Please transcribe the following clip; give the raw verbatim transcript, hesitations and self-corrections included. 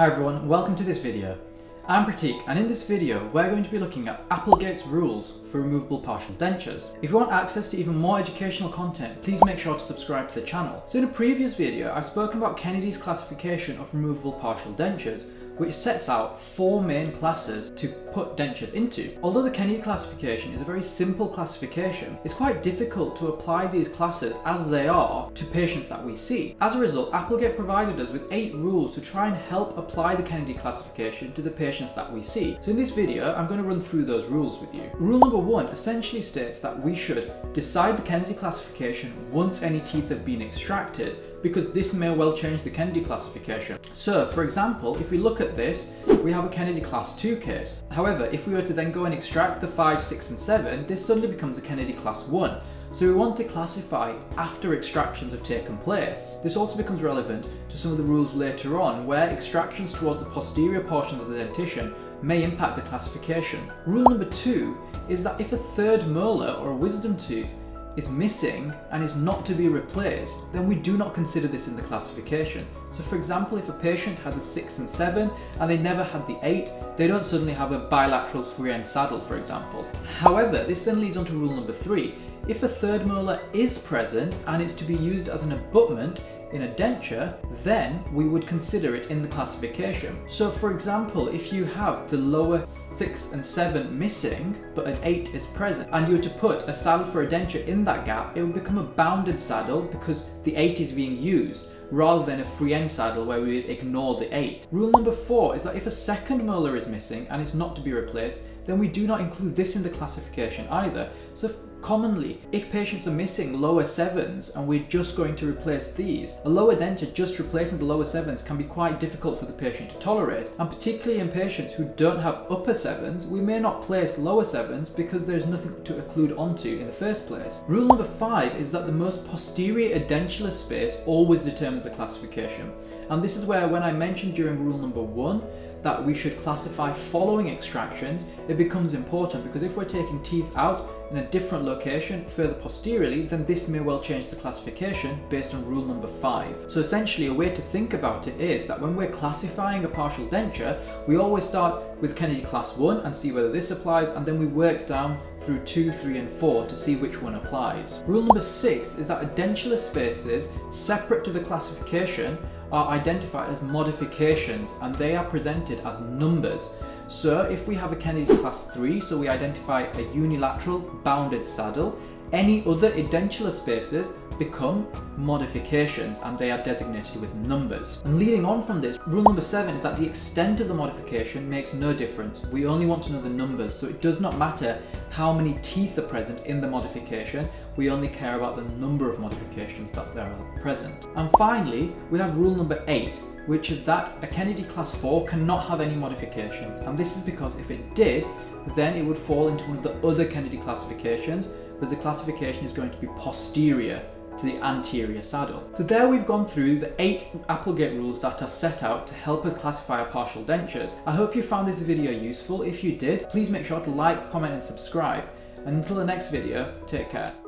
Hi everyone, welcome to this video. I'm Pratik, and in this video we're going to be looking at Applegate's rules for removable partial dentures. If you want access to even more educational content, please make sure to subscribe to the channel. So in a previous video I've spoken about Kennedy's classification of removable partial dentures, which sets out four main classes to put dentures into. Although the Kennedy classification is a very simple classification, it's quite difficult to apply these classes as they are to patients that we see. As a result, Applegate provided us with eight rules to try and help apply the Kennedy classification to the patients that we see. So in this video, I'm going to run through those rules with you. Rule number one essentially states that we should decide the Kennedy classification once any teeth have been extracted, because this may well change the Kennedy classification. So, for example, if we look at this, we have a Kennedy class two case. However, if we were to then go and extract the five, six and seven, this suddenly becomes a Kennedy class one. So we want to classify after extractions have taken place. This also becomes relevant to some of the rules later on, where extractions towards the posterior portions of the dentition may impact the classification. Rule number two is that if a third molar or a wisdom tooth is missing and is not to be replaced, then we do not consider this in the classification. So for example, if a patient has a six and seven and they never had the eight, they don't suddenly have a bilateral free end saddle, for example. However, this then leads on to rule number three. If a third molar is present and it's to be used as an abutment in a denture, then we would consider it in the classification. So for example, if you have the lower six and seven missing, but an eight is present, and you were to put a saddle for a denture in that gap, it would become a bounded saddle because the eight is being used, rather than a free end saddle where we would ignore the eight. Rule number four is that if a second molar is missing and it's not to be replaced, then we do not include this in the classification either. So commonly, if patients are missing lower sevens and we're just going to replace these, a lower denture just replacing the lower sevens can be quite difficult for the patient to tolerate. And particularly in patients who don't have upper sevens, we may not place lower sevens because there's nothing to occlude onto in the first place. Rule number five is that the most posterior edentulous space always determines the classification. And this is where, when I mentioned during rule number one that we should classify following extractions, it becomes important, because if we're taking teeth out in a different location further posteriorly, then this may well change the classification based on rule number five. So essentially, a way to think about it is that when we're classifying a partial denture, we always start with Kennedy class one and see whether this applies, and then we work down through two, three and four to see which one applies. Rule number six is that edentulous spaces separate to the classification are identified as modifications, and they are presented as numbers. So if we have a Kennedy class three, so we identify a unilateral bounded saddle, any other edentulous spaces become modifications and they are designated with numbers. And leading on from this, rule number seven is that the extent of the modification makes no difference. We only want to know the numbers, so it does not matter how many teeth are present in the modification, we only care about the number of modifications that there are present. And finally, we have rule number eight, which is that a Kennedy class four cannot have any modifications, and this is because if it did, then it would fall into one of the other Kennedy classifications, because the classification is going to be posterior to the anterior saddle. So there we've gone through the eight Applegate rules that are set out to help us classify our partial dentures. I hope you found this video useful. If you did, please make sure to like, comment and subscribe. And until the next video, take care.